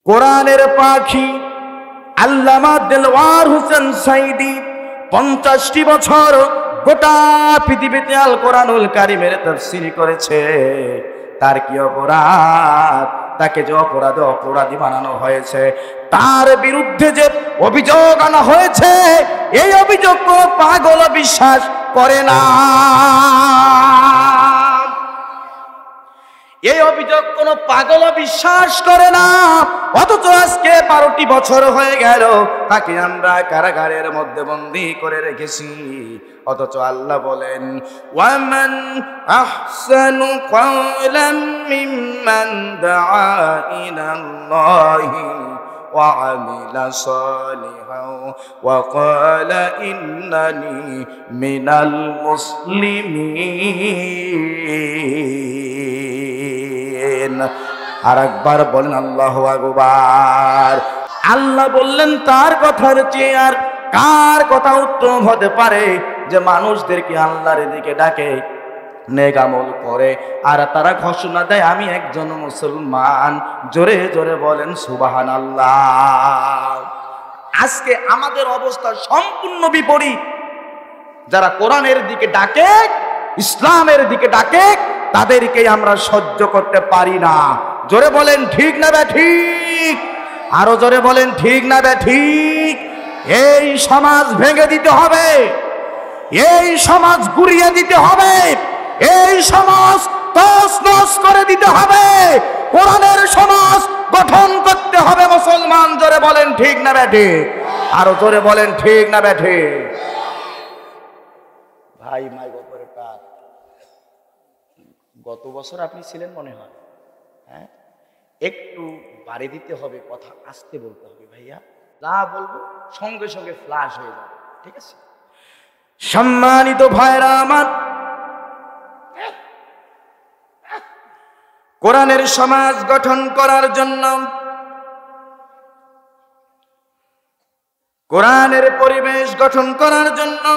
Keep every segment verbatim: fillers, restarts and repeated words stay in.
কোরআনের পাখি আল্লামা দেলওয়ার হোসেন সাইদি পঞ্চাশটি বছর গোটা পৃথিবীতে আল কোরআনুল কারীমের তাফসীর করেছে। তার কি অপরাধ? তাকে যে অপরাধে অপরাধী বানানো হয়েছে, তার বিরুদ্ধে যে অভিযোগ আনা হয়েছে, এই অভিযোগ কোনো পাগল বিশ্বাস করে না। এই অভিযোগ কোনো পাগল বিশ্বাস করে না। অথচ আজকে বারোটি বছর হয়ে গেল তাকে আমরা কারাগারের মধ্যে বন্দী করে রেখেছি। অথচ আল্লাহ বলেন, ওয়ামান আহসানু কাওলাম মিম্মান দাআ ইলাল্লাহি ওয়া আমিলা সালিহান ওয়া ক্বালা ইন্নানি মিনাল মুসলিমিন। আর একবার বলেন আল্লাহু আকবার। আল্লাহ বললেন, তার কথার চেয়ে আর কার কথা উত্তম হতে পারে যে মানুষদেরকে আল্লাহর দিকে ডাকে, নেক আমল করে, আর তারা ঘোষণা দেয় আমি একজন মুসলমান। জোরে জোরে বলেন সুবহানাল্লাহ। আজকে আমাদের অবস্থা সম্পূর্ণ বিপরীত। যারা কোরআনের দিকে ডাকে, ইসলামের দিকে ডাকে, তাদেরকে আমরা সহ্য করতে পারি না। জোরে বলেন ঠিক না ঠিক? আরো জোরে বলেন ঠিক না ঠিক? এই সমাজ ভেঙে দিতে হবে, এই সমাজ গুড়িয়ে দিতে হবে, এই সমাজ তছনছ করে দিতে হবে, কোরআনের সমাজ গঠন করতে হবে মুসলমান। জোরে বলেন ঠিক না ঠিক? আরো জোরে বলেন ঠিক না ঠিক? ভাই মাই গোপরে কার গত বছর আপনি ছিলেন মনে হয়, হ্যাঁ? একটু বাড়ি দিতে হবে, কথা আস্তে বলতে হবে ভাইয়া। যা বলবো সঙ্গে সঙ্গে ফ্লাশ হয়ে যাবে, ঠিক আছে? সম্মানিত ভাইরা আমার, কোরআনের সমাজ গঠন করার জন্য, কোরআনের পরিবেশ গঠন করার জন্য,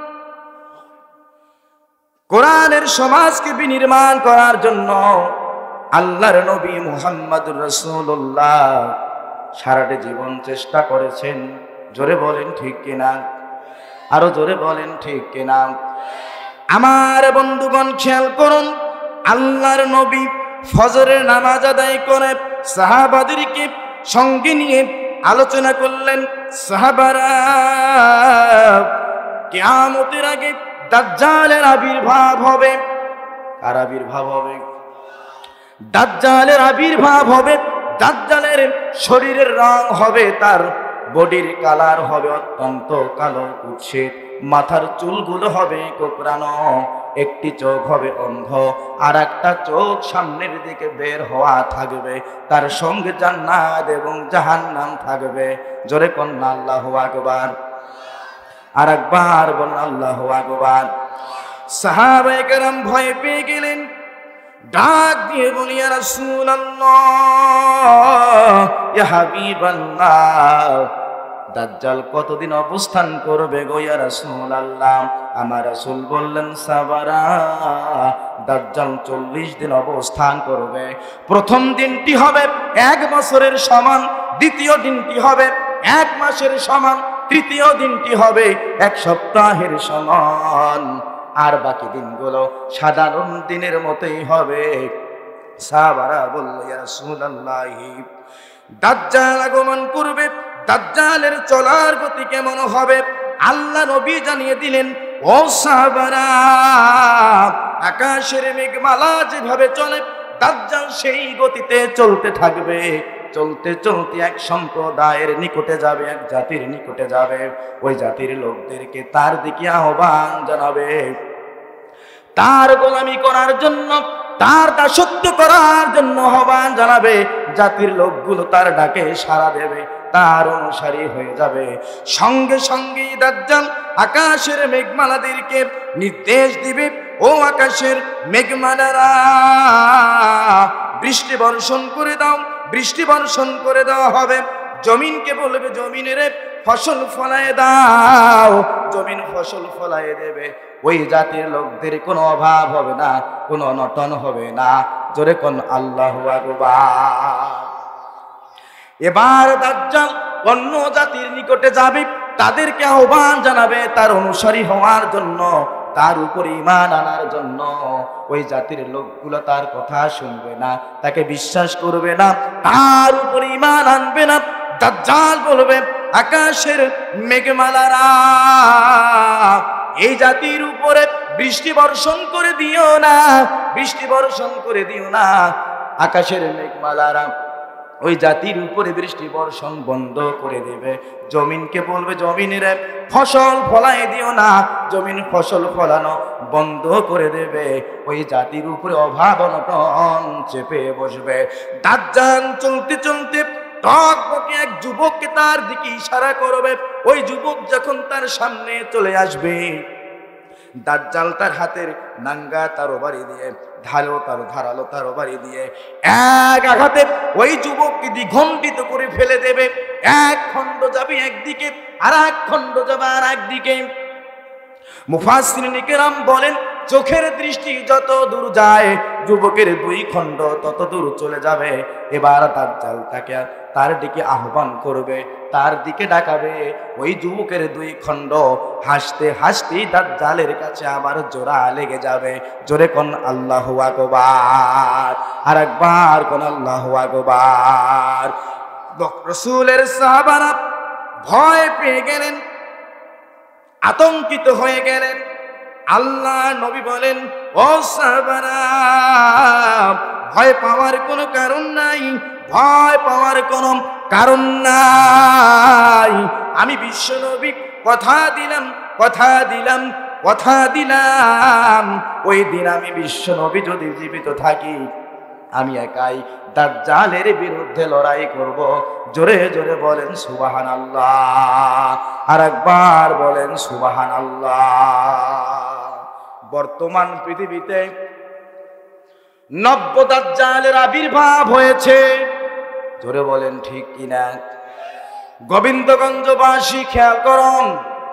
কোরআনের সমাজকে বিনির্মাণ করার জন্য আল্লাহর নবী মুহাম্মদুর রাসূলুল্লাহ সারাটা জীবন চেষ্টা করেছেন। জোরে বলেন ঠিক কিনা? আরো জোরে বলেন ঠিক কিনা? আমার বন্ধুগণ খেয়াল করুন, আল্লাহর নবী ফজরের নামাজ আদায় করে সাহাবাদেরকে সঙ্গে নিয়ে আলোচনা করলেন, সাহাবারা কিয়ামতের আগে দাজ্জালের আবির্ভাব হবে। কার আবির্ভাব হবে? দাজ্জালের আবির্ভাব হবে। দাজ্জালের শরীরের রং হবে, তার বডির কালার হবে অত্যন্ত কালো কুৎসিত, মাথার চুলগুলো হবে কোকড়ানো, একটি চোখ হবে অন্ধ, আর একটা চোখ সামনের দিকে বের হওয়া থাকবে, তার সঙ্গে জান্নাত এবং জাহান্নাম থাকবে। জোরে কন্যা আল্লাহু আকবার। আর একবার বলেন আল্লাহু আকবার। সাহাবায়ে কেরাম ভয় পেয়ে গেলেন, ডাক দিয়ে বলি ইয়া রাসূলুল্লাহ, ইয়া হাবিবাল্লাহ, দাজ্জাল কতদিন অবস্থান করবে গো ইয়া রাসূলুল্লাহ? আমার রাসূল বললেন, সাবারা, দাজ্জাল চল্লিশ দিন অবস্থান করবে। প্রথম দিনটি হবে এক বছরের সমান, দ্বিতীয় দিনটি হবে এক মাসের সমান, তৃতীয় দিনটি হবে এক সপ্তাহের সমান, আর বাকি দিনগুলো সাধারণ দিনের মতোই হবে। সাহাবারা বলল, ইয়া রাসূলুল্লাহ, দাজ্জাল আগমন করবে, দাজ্জালের চলার গতি কেমন হবে? আল্লাহ নবী জানিয়ে দিলেন, ও সাহাবারা, আকাশের মেঘমালা যেভাবে চলে, দাজ্জাল সেই গতিতে চলতে থাকবে। চলতে চলতে এক সম্প্রদায়ের নিকটে যাবে, এক জাতির নিকটে যাবে। ওই জাতির লোকদেরকে তার দিকে আহ্বান জানাবে, তার গোলামি করার জন্য, তার দাসত্ব করার জন্য আহ্বান জানাবে। জাতির লোকগুলো তার ডাকে সাড়া দেবে, তার অনুসারী হয়ে যাবে। সঙ্গে সঙ্গে দাজ্জাল আকাশের মেঘমালাদেরকে নির্দেশ দিবে, ও আকাশের মেঘমালারা, বৃষ্টি বর্ষণ করে দাও। বৃষ্টি বর্ষণ করে দেওয়া হবে। জমিনকে বলবে, জমিনের ফসল ফলায় দাও। জমিন ফসল ফলায় দেবে। ওই জাতির লোকদের কোনো অভাব হবে না, কোনো অনটন হবে না। জোরে কোন আল্লাহু আকবার। এবার দাজ্জাল অন্য জাতির নিকটে যাবে, তাদেরকে আহ্বান জানাবে তার অনুসারী হওয়ার জন্য, তার উপর ঈমান আনার জন্য। ওই জাতির লোকগুলো তার কথা শুনবে না, তাকে বিশ্বাস করবে না, তার উপর ঈমান আনবে না। দাজ্জাল বলবে, আকাশের মেঘমালারা এই জাতির উপরে বৃষ্টি বর্ষণ করে দিও না, বৃষ্টি বর্ষণ করে দিও না। আকাশের মেঘমালারা ওই জাতির উপরে বৃষ্টি বর্ষণ বন্ধ করে দেবে। জমিনকে বলবে, জমিনের ফসল ফলাই দিও না, জমিন ফসল ফলানো বন্ধ করে দেবে। ওই জাতির উপরে অভাব অনটন চেপে বসবে। দাজ্জাল চলতে চলতে টকবকে এক যুবককে তার দিকে ইশারা করবে। ওই যুবক যখন তার সামনে চলে আসবে, দাজ্জাল তার হাতের নাঙ্গা তরবারি দিয়ে, ঢালো তার ধারালো তরবারি দিয়ে এক আঘাতে ওই যুবককে দ্বিখণ্ডিত করে ফেলে দেবে। এক খণ্ড যাবে একদিকে, আর এক খণ্ড যাবে আর একদিকে। মুফাসসিরিন কিরাম বলেন, চোখের দৃষ্টি যত দূর যায়, যুবকের দুই খণ্ড তত দূর চলে যাবে। এবার দাজ্জাল তাকে তার দিকে আহ্বান করবে, তার দিকে ডাকাবে। ওই যুবকের দুই খণ্ড হাসতে হাসতেই দাজ্জালের কাছে আবার জোড়া লেগে যাবে। জোরে কোন আল্লাহু আকবার, আর একবার কোন আল্লাহু আকবার। রাসূলের সাহাবারা ভয় পেয়ে গেলেন, আতঙ্কিত হয়ে গেলেন। আল্লাহ নবী বলেন, ও সাহাবারা, ভয় পাওয়ার কোনো কারণ নাই, ভয় পাওয়ার কোনো কারণ নাই। আমি বিশ্ব নবী কথা দিলাম, কথা দিলাম, কথা দিলাম, ওই দিন আমি বিশ্ব নবী যদি জীবিত থাকি, আমি একাই দাজ্জালের বিরুদ্ধে লড়াই করব। জোরে জোরে বলেন সুবহানাল্লাহ, আর একবার বলেন সুবহানাল্লাহ। বর্তমান পৃথিবীতে নব্য দাজ্জালের আবির্ভাব হয়েছে। জোরে বলেন ঠিক কিনা? গোবিন্দগঞ্জবাসী খেয়াল করুন,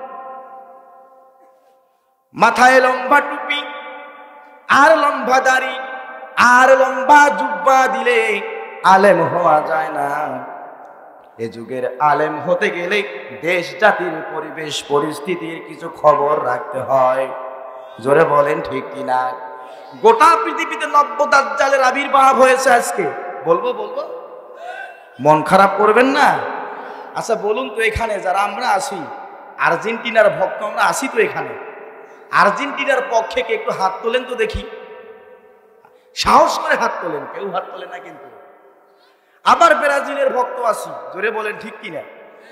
মাথায় লম্বা টুপি আর লম্বা দাড়ি আর লম্বা জুব্বা দিলে আলেম হওয়া যায় না। এ যুগের আলেম হতে গেলে দেশ জাতির পরিবেশ পরিস্থিতির কিছু খবর রাখতে হয়। জোরে বলেন ঠিক কিনা? গোটা পৃথিবীতে নব্য দাজ্জালের আবির্ভাব হয়েছে আজকে। বলবো বলবো মন খারাপ করবেন না। আচ্ছা বলুন তো, এখানে যারা আমরা আছি আর্জেন্টিনার ভক্ত, আমরা আসি তো এখানে, আর্জেন্টিনার পক্ষে কে একটু হাত তোলেন তো দেখি, সাহস করে হাত তোলেন। কেউ হাত তোলে না কিন্তু। আবার ব্রাজিলের ভক্ত আছি, জোরে বলেন ঠিক কিনা?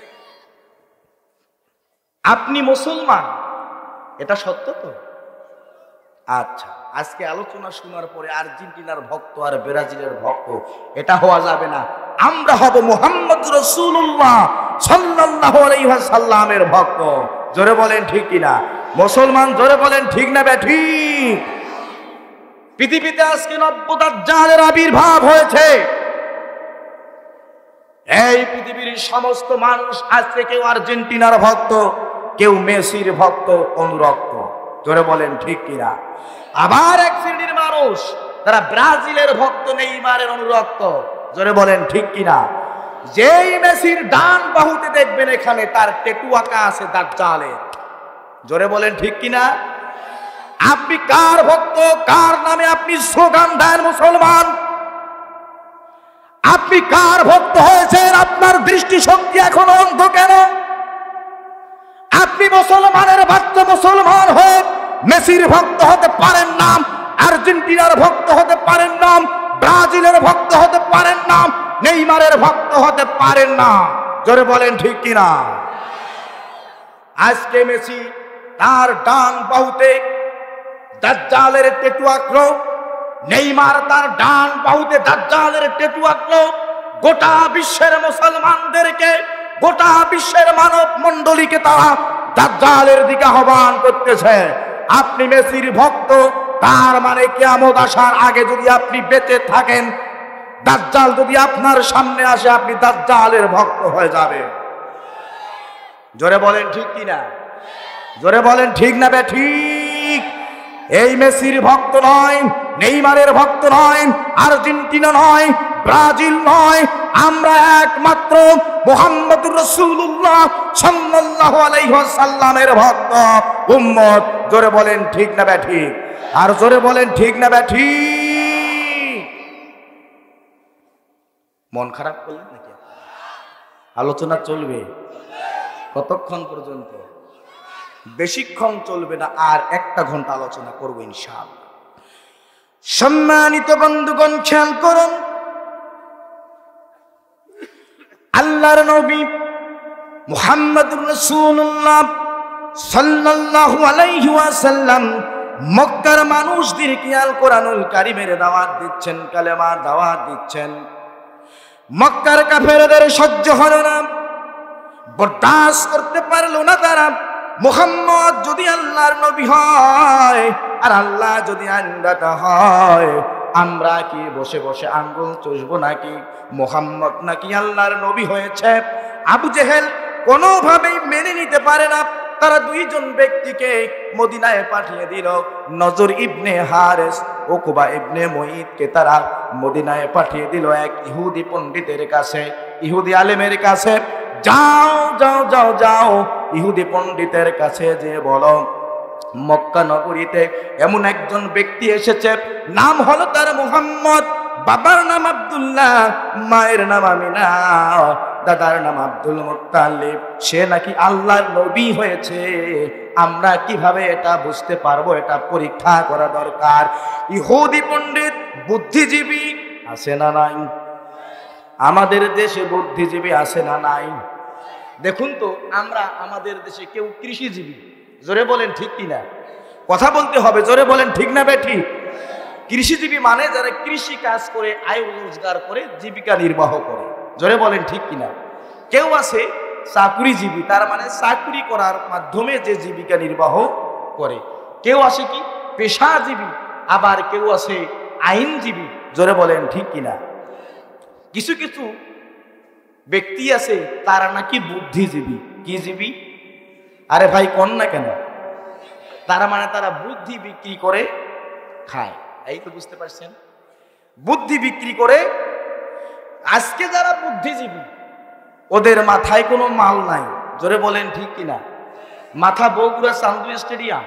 আপনি মুসলমান, এটা সত্য তো? আচ্ছা, আজকে আলোচনা শোনার পরে আর্জেন্টিনার ভক্ত আর ব্রাজিলের ভক্ত এটা হওয়া যাবে না। আমরা হব মুহাম্মদ রাসূলুল্লাহ সাল্লাল্লাহু আলাইহি ওয়াসাল্লামের ভক্ত। জোরে বলেন ঠিক কিনা? মুসলমান জোরে বলেন ঠিক না ঠিক? পৃথিবীতে আজকে নব্য দাজ্জালের আবির্ভাব হয়েছে। এই পৃথিবীর সমস্ত মানুষ আজকে কেউ আর্জেন্টিনার ভক্ত, কেউ মেসির ভক্ত, অনুরক্ত। জোরে বলেন ঠিক কিনা? আবার এক শ্রেণীর মানুষ তারা ব্রাজিলের ভক্ত, নেইমারের অনুরক্ত। জোরে বলেন ঠিক কিনা? যেই মেসির ডান বাহুতে দেখবেন এখানে তার ট্যাটু আঁকা আছে দাজ্জালের। জোরে বলেন ঠিক কিনা? আপনি কার ভক্ত, কার নামে আপনি স্লোগান দেন মুসলমান? আপনি কার ভক্ত হয়েছেন? আপনার দৃষ্টিশক্তি এখনো অন্ধ কেন? আপনি মুসলমানের বাচ্চা মুসলমান হয়ে মেসির ভক্ত হতে পারেন না, আর্জেন্টিনার ভক্ত হতে পারেন না, ব্রাজিলের ভক্ত হতে পারেন না, নেইমারের ভক্ত হতে পারেন না। জোরে বলেন ঠিক কিনা? আজকে মেসি তার ডান বাহুতে দাজ্জালের ট্যাটু আঁকলো, নেইমার তার ডান বাহুতে দাজ্জালের ট্যাটু আঁকলো। গোটা বিশ্বের মুসলমানদেরকে, গোটা বিশ্বের মানব মণ্ডলীকে তারা দাজ্জালের দিকে আহ্বান করতেছে। আপনি মেসির ভক্ত, তার মানে কিয়ামত আসার আগে যদি আপনি বেঁচে থাকেন, দাজ্জাল যদি আপনার সামনে আসে, আপনি দাজ্জালের ভক্ত হয়ে যাবে। জোরে বলেন ঠিক কিনা? জোরে বলেন ঠিক না বে ঠিক? এই মেসির ভক্ত নয়, নেইমারের ভক্ত নয়, আর্জেন্টিনা নয়, ব্রাজিল নয়, আমরা একমাত্র মুহাম্মদুর রাসূলুল্লাহ সাল্লাল্লাহু আলাইহি ওয়াসাল্লামের ভক্ত উম্মত। জোরে বলেন ঠিক না ব্যাঠিক? আর জোরে বলেন ঠিক না ব্যাঠিক? মন খারাপ করলেন নাকি? আলোচনা চলবে কতক্ষণ পর্যন্ত? বেশিক্ষণ চলবে না, আর একটা ঘন্টা আলোচনা করবো ইনশাআল্লাহ। সম্মানিত বন্ধুগণ, খেয়াল করুন, আল্লাহর নবী মুহাম্মদুর রাসূলুল্লাহ সাল্লাল্লাহু আলাইহি ওয়াসাল্লাম মক্কার মানুষদেরকে আল কোরআনুল কারীমের দাওয়াত দিচ্ছেন, কালেমার দাওয়াত দিচ্ছেন। মক্কার কাফেরদের সহ্য হলো না, বরদাস্ত করতে পারলো না তারা। মুহাম্মদ যদি আল্লাহর নবী হয় আর আল্লাহ যদি আইনদাতা হয়, আমরা কি বসে বসে আঙ্গুল চুষবো নাকি? মুহাম্মদ নাকি আল্লাহর নবী হয়েছে? আবু জেহেল কোনোভাবেই মেনে নিতে পারে না। তারা দুইজন ব্যক্তিকে মদিনায় পাঠিয়ে দিল। নজর ইবনে হারেস, উকবা ইবনে মুঈদকে তারা মদিনায় পাঠিয়ে দিল এক ইহুদি পণ্ডিতের কাছে, ইহুদি আলেমের কাছে। যাও যাও যাও যাও ইহুদি পণ্ডিতের কাছে যে বলো, মক্কা নগরীতে এমন একজন ব্যক্তি এসেছে, নাম হলো তার মুহাম্মদ, বাবার নাম আব্দুল্লাহ, মায়ের নাম আমিনা, দাদার নাম আব্দুল মুত্তালিব, সে নাকি আল্লাহর নবী হয়েছে। আমরা কিভাবে এটা বুঝতে পারবো? এটা পরীক্ষা করা দরকার। ইহুদি পণ্ডিত বুদ্ধিজীবী আছে না নাই? আমাদের দেশে বুদ্ধিজীবী আছে না নাই? দেখুন তো, আমরা আমাদের দেশে কেউ কৃষিজীবী, জোরে বলেন ঠিক কিনা? কথা বলতে হবে, জোরে বলেন ঠিক না বেঠিক? কৃষিজীবী মানে যারা কৃষি কাজ করে আয় রোজগার করে জীবিকা নির্বাহ করে, জোরে বলেন ঠিক কিনা? কেউ আছে চাকুরিজীবী, তার মানে চাকুরি করার মাধ্যমে যে জীবিকা নির্বাহ করে। কেউ আছে কি পেশাজীবী, আবার কেউ আছে আইনজীবী, জোরে বলেন ঠিক কিনা? কিছু কিছু ব্যক্তি আছে তারা নাকি বুদ্ধিজীবী। কি জীবী? আরে ভাই কোন না কেন? তারা মানে তারা বুদ্ধি বিক্রি করে খায়। এই তো বুঝতে পারছেন, বুদ্ধি বিক্রি করে। আজকে যারা বুদ্ধিজীবী ওদের মাথায় কোনো মাল নাই, জোরে বলেন ঠিক কিনা? মাথা বগুড়া চান্দু স্টেডিয়াম।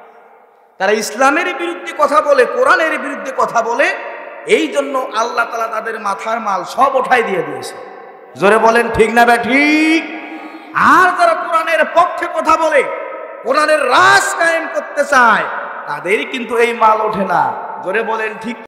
তারা ইসলামের বিরুদ্ধে কথা বলে, কোরআনের বিরুদ্ধে কথা বলে, এই জন্য আল্লাহ তাআলা তাদের মাথার মাল সব ওঠাই দিয়ে দিয়েছে। জোরে বলেন ঠিক না ঠিক? আর যারা কোরআনের পক্ষে কথা বলে, কোরআনের রাজ কায়েম করতে চায়, তাদের কিন্তু এই মাল ওঠে না। জোরে বলেন ঠিক।